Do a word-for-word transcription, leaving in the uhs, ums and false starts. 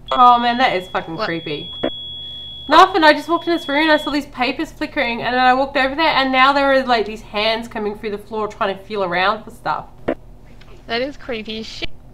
Oh man, that is fucking what? creepy. Nothing, I just walked in this room and I saw these papers flickering and then I walked over there and now there are like these hands coming through the floor trying to feel around for stuff. That is creepy as shit.